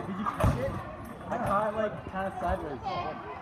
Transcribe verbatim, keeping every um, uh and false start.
Did you catch it? I caught it like kind of sideways.